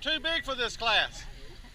too big for this class.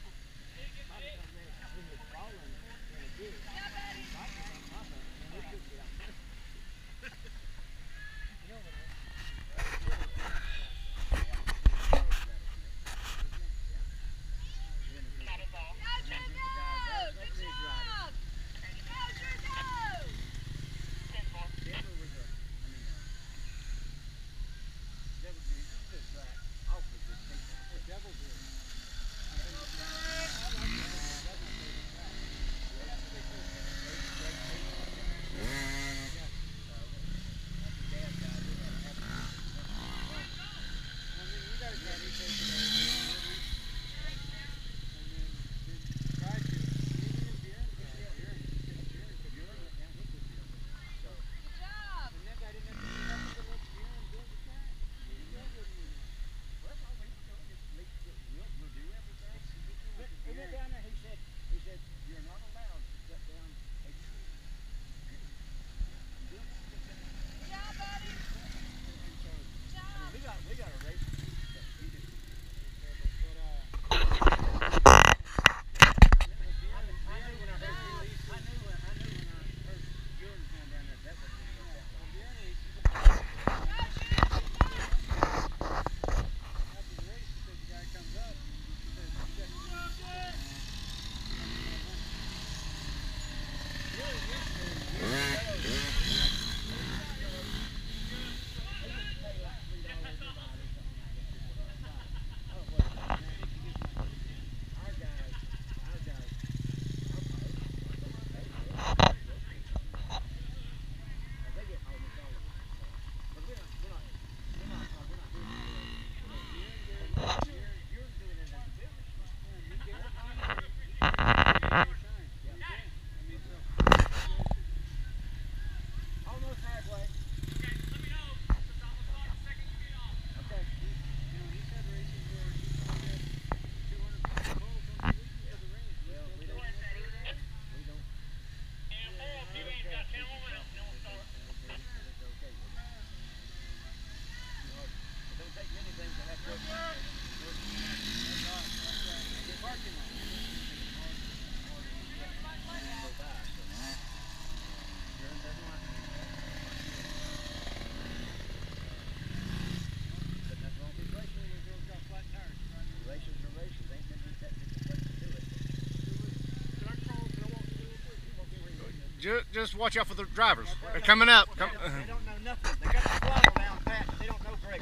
Just watch out for the drivers. They're coming up. They don't know nothing. They got the throttle down pat, but they don't know brakes.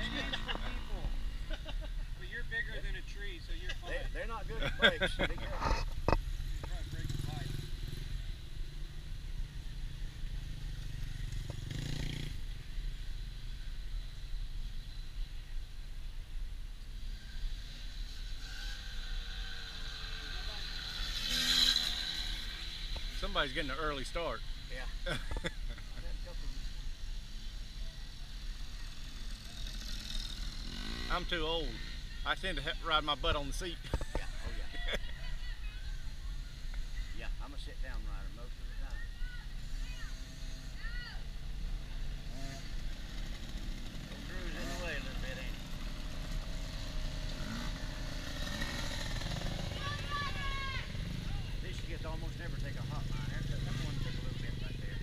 But you're bigger than a tree, so you're fine. They're not good at brakes. They can't. Somebody's getting an early start. Yeah. I'm too old. I tend to ride my butt on the seat. Yeah. Oh yeah. Yeah, I'm a sit down rider most of the time. Drew's in the way a little bit, ain't he? This gets almost never take a hot line. That one took a little bit right there.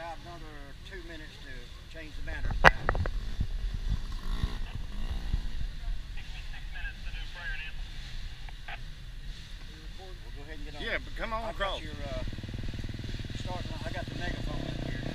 about another 2 minutes to change the banner back. We'll go ahead and get on. Yeah, but come on I've across. got your starting. I got the megaphone up here.